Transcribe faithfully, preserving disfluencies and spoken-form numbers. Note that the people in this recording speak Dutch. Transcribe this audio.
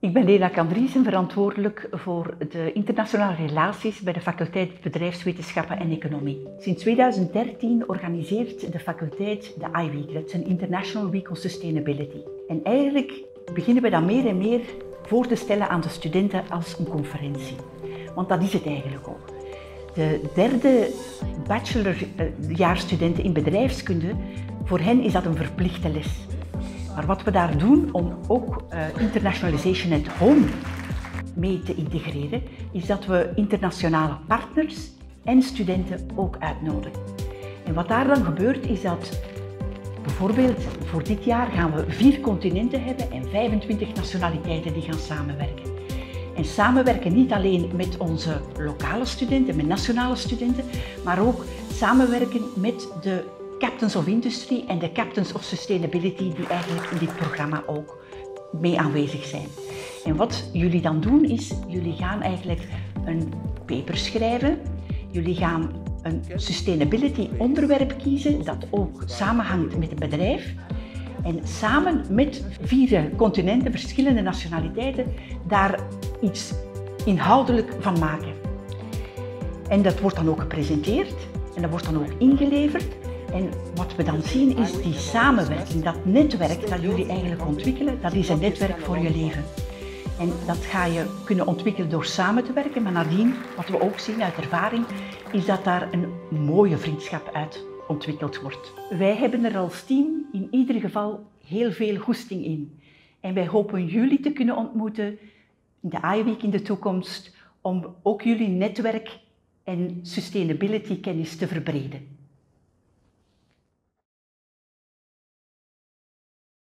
Ik ben Lena Kandriesen, verantwoordelijk voor de internationale relaties bij de faculteit Bedrijfswetenschappen en Economie. Sinds tweeduizend dertien organiseert de faculteit de I Week, dat is een International Week of Sustainability. En eigenlijk beginnen we dan meer en meer voor te stellen aan de studenten als een conferentie. Want dat is het eigenlijk ook. De derde bachelorjaarstudenten in bedrijfskunde, voor hen is dat een verplichte les. Maar wat we daar doen om ook uh, Internationalization at Home mee te integreren, is dat we internationale partners en studenten ook uitnodigen. En wat daar dan gebeurt, is dat bijvoorbeeld voor dit jaar gaan we vier continenten hebben en vijfentwintig nationaliteiten die gaan samenwerken. En samenwerken niet alleen met onze lokale studenten, met nationale studenten, maar ook samenwerken met de Captains of Industry en de Captains of Sustainability die eigenlijk in dit programma ook mee aanwezig zijn. En wat jullie dan doen is, jullie gaan eigenlijk een paper schrijven, jullie gaan een sustainability onderwerp kiezen dat ook samenhangt met een bedrijf en samen met vier continenten, verschillende nationaliteiten, daar iets inhoudelijk van maken. En dat wordt dan ook gepresenteerd en dat wordt dan ook ingeleverd. En wat we dan zien is die samenwerking, dat netwerk dat jullie eigenlijk ontwikkelen, dat is een netwerk voor je leven. En dat ga je kunnen ontwikkelen door samen te werken, maar nadien, wat we ook zien uit ervaring, is dat daar een mooie vriendschap uit ontwikkeld wordt. Wij hebben er als team in ieder geval heel veel goesting in. En wij hopen jullie te kunnen ontmoeten in de I Week in de toekomst, om ook jullie netwerk en sustainability kennis te verbreden.